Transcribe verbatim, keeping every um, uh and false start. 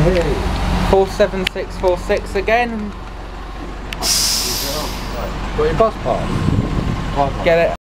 four seven six four six again. Got your bus pass? Get it.